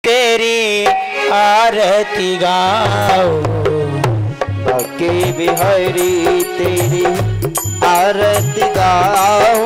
तेरी आरती गाओ, बाके बिहारी तेरी आरती गाओ,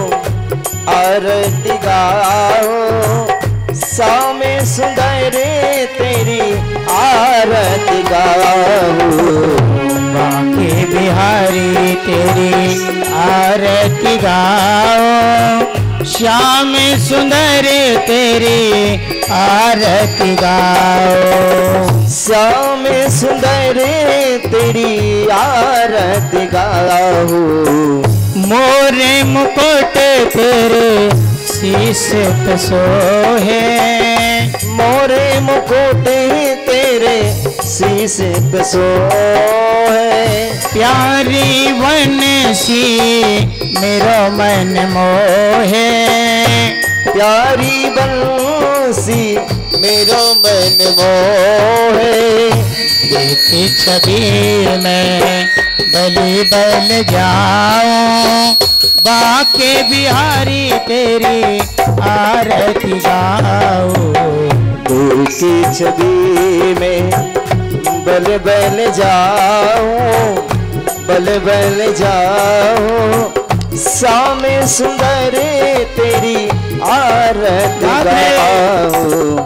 आरती गाओ, सामे सुंदर तेरी आरती गाओ, बाके बिहारी तेरी आरती गाओ, श्याम सुंदर तेरी आरती गाओ, श्याम सुंदर तेरी आरती गाओ, मोरे मुकुट तेरे शीश पे सोहे, मोरे मुकुट तेरे शीश पे सोहे, प्यारी बंसी मेरो मन मोहे, प्यारी बंसी मेरो मन मोहे, देखी छवि में बलि बल जाऊं, बाके बिहारी तेरी आरती गाओ, देखी छवि में बल बल जाऊं, बल बल जाऊं, सामे सुंदर तेरी आरती गाओ,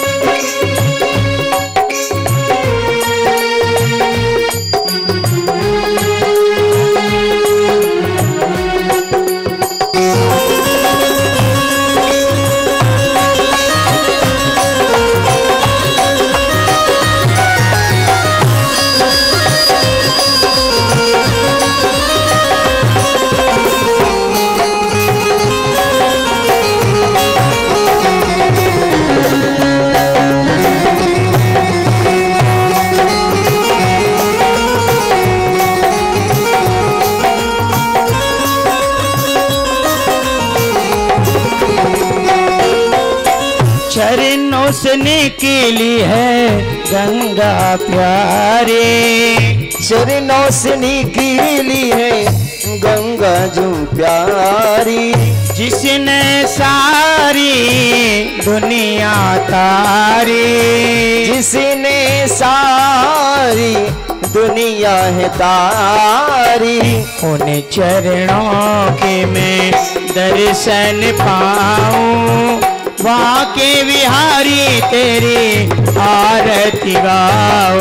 चरणों से निकली है गंगा प्यारे, चरणों से निकली है गंगा जो प्यारी, जिसने सारी दुनिया तारी, जिसने सारी दुनिया है तारी, उन चरणों के मैं दर्शन पाऊं, बाके बिहारी तेरी आरती गाओ,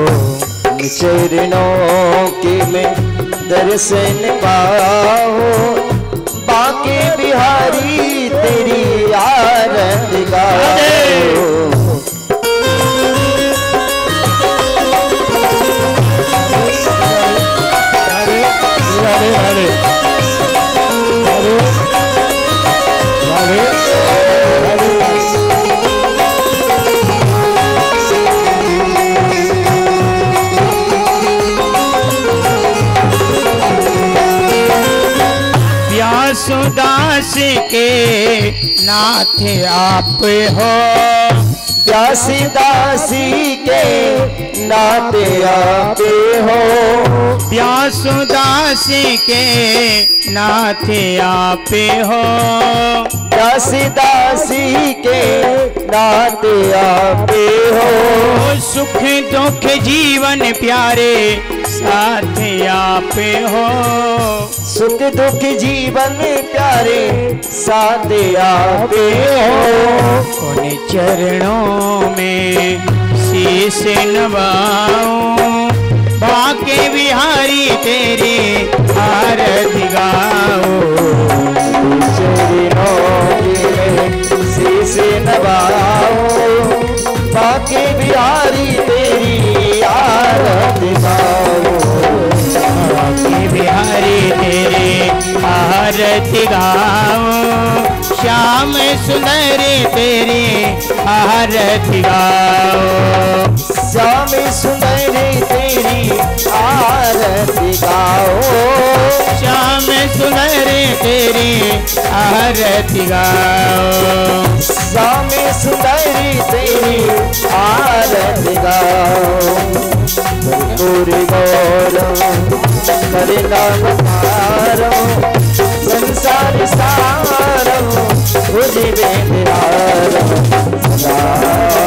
चरणों के मैं दर्शन पाऊं, बाके बिहारी तेरी आरती गाओ, व्यासदास के नाथ आप हो, व्यासदासी के नाते आते हो, व्यासदास के नाथ आप हो, व्यासदासी के नाते आते हो, सुख दुख जीवन प्यारे साथ आप हो, सुख दुख जीवन प्यारे साथ आते हो, उन चरणों में शीश नवाऊं, बाके बिहारी तेरी आरती गाओ, चरणों में शीश नवाऊं, बाके बिहारी तेरी आरती गाओ, बाके बिहारी तेरी आरती गाओ, श्याम सुंदर तेरी आरती गाओ, श्याम सुंदर तेरी आरती गाओ, श्याम सुंदर तेरी आरती गाओ, श्याम सुंदर तेरी आरती गाओ, गौर गौरव हरि नाम तारो, संसार सारो, तुझे बेंधारो सदा।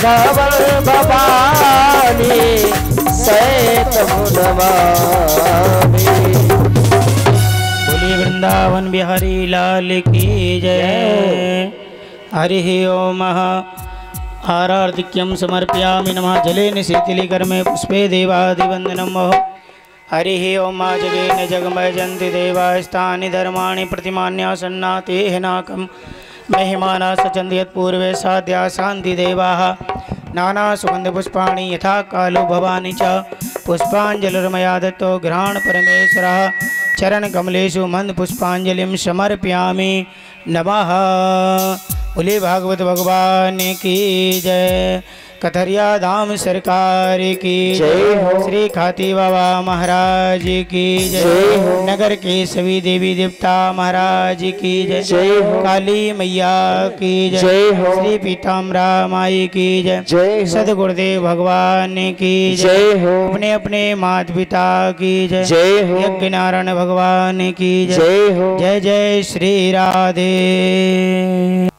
धवल भवानी सहित नमामि। बोलिए वृंदावन बिहारी लाल की जय। हरि ओम। आरार्धिक्यं समर्पयामि नमः। जलेन शीतलीकर्मे पुष्पे देवादिवन्दनम्। हरि ओम। जगेन जगमयजन्ति देवास्तानि धर्माणि प्रतिमान्यासन्नातेः नाकं महिमाना सचन्ति यत्पूर्वे साध्या शान्ति देवाः। नाना सुगन्धपुष्पाणि यथा कालो भवानि च पुष्पाञ्जलिर्मया दत्तो गृहाण परमेश्वरः। चरणकमलेषु मन्दपुष्पाञ्जलिं समर्पयामि नमः। बोले भागवत भगवान की जय। कथरिया धाम सरकार की जय हो। श्री खाती बाबा महाराज की जय हो। नगर के सभी देवी देवता महाराज की जय हो। काली मैया की जय हो। श्री पीताम्बरा माई की जय। सदगुरुदेव भगवान की जय हो। अपने अपने माता पिता की जय हो। यज्ञ नारायण भगवान की जय हो। जय जय श्री राधे।